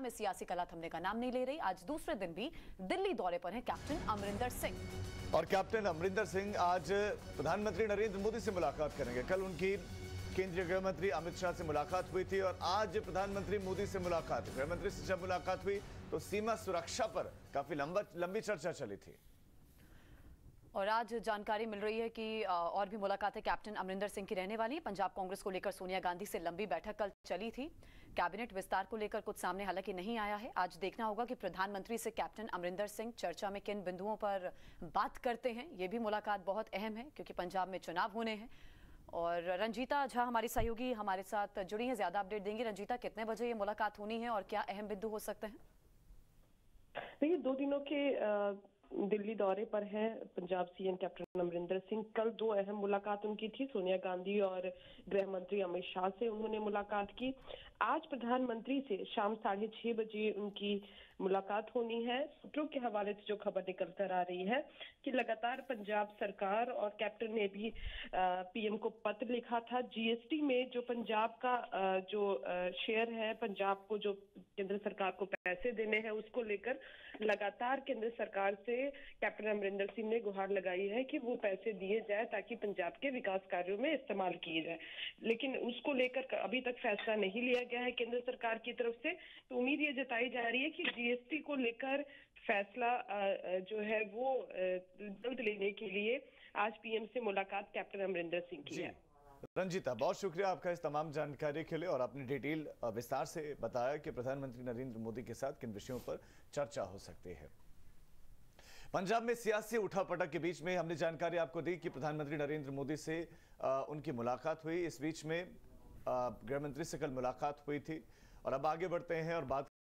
में सियासी कला थमने का नाम नहीं ले रही। आज दूसरे दिन भी दिल्ली दौरे पर हैं कैप्टन अमरिंदर सिंह। और कैप्टन अमरिंदर सिंह आज प्रधानमंत्री नरेंद्र मोदी से मुलाकात करेंगे। कल उनकी केंद्रीय गृह मंत्री अमित शाह से मुलाकात हुई थी और आज प्रधानमंत्री मोदी से मुलाकात। गृह मंत्री से जब मुलाकात हुई तो सीमा सुरक्षा पर काफी लंबी चर्चा चली थी। और आज जानकारी मिल रही है कि और भी मुलाकातें कैप्टन अमरिंदर सिंह की रहने वाली है। पंजाब कांग्रेस को लेकर सोनिया गांधी से लंबी बैठक कल चली थी। कैबिनेट विस्तार को लेकर कुछ सामने हालांकि नहीं आया है। आज देखना होगा कि प्रधानमंत्री से कैप्टन अमरिंदर सिंह चर्चा में किन बिंदुओं पर बात करते हैं। ये भी मुलाकात बहुत अहम है क्योंकि पंजाब में चुनाव होने हैं। और रंजीता झा हमारी सहयोगी हमारे साथ जुड़ी हैं, ज्यादा अपडेट देंगी। रंजीता, कितने बजे ये मुलाकात होनी है और क्या अहम बिंदु हो सकते हैं? देखिए, 2 दिनों के दिल्ली दौरे पर हैं पंजाब सीएम कैप्टन अमरिंदर सिंह। कल 2 अहम मुलाकात उनकी थी, सोनिया गांधी और गृह मंत्री अमित शाह से उन्होंने मुलाकात की। आज प्रधानमंत्री से शाम 6:30 बजे उनकी मुलाकात होनी है। सूत्रों के हवाले से जो खबर निकल कर आ रही है कि लगातार पंजाब सरकार और कैप्टन ने भी पीएम को पत्र लिखा था। जीएसटी में जो पंजाब का जो शेयर है, पंजाब को जो केंद्र सरकार को पैसे देने हैं, उसको लेकर लगातार केंद्र सरकार से कैप्टन अमरिंदर सिंह ने गुहार लगाई है कि वो पैसे दिए जाए ताकि पंजाब के विकास कार्यों में इस्तेमाल किए जाए। लेकिन उसको लेकर अभी तक फैसला नहीं लिया गया है केंद्र सरकार की तरफ से। तो उम्मीद ये जताई जा रही है कि जीएसटी को लेकर फैसला जो है वो जल्द लेने के लिए आज पीएम से मुलाकात कैप्टन अमरिंदर सिंह की है। रंजीता, बहुत शुक्रिया आपका इस तमाम जानकारी के लिए और आपने डिटेल विस्तार से बताया कि प्रधानमंत्री नरेंद्र मोदी के साथ किन विषयों पर चर्चा हो सकती है। पंजाब में सियासी उठापटक के बीच में हमने जानकारी आपको दी कि प्रधानमंत्री नरेंद्र मोदी से उनकी मुलाकात हुई। इस बीच में गृह मंत्री से कल मुलाकात हुई थी और अब आगे बढ़ते हैं और बात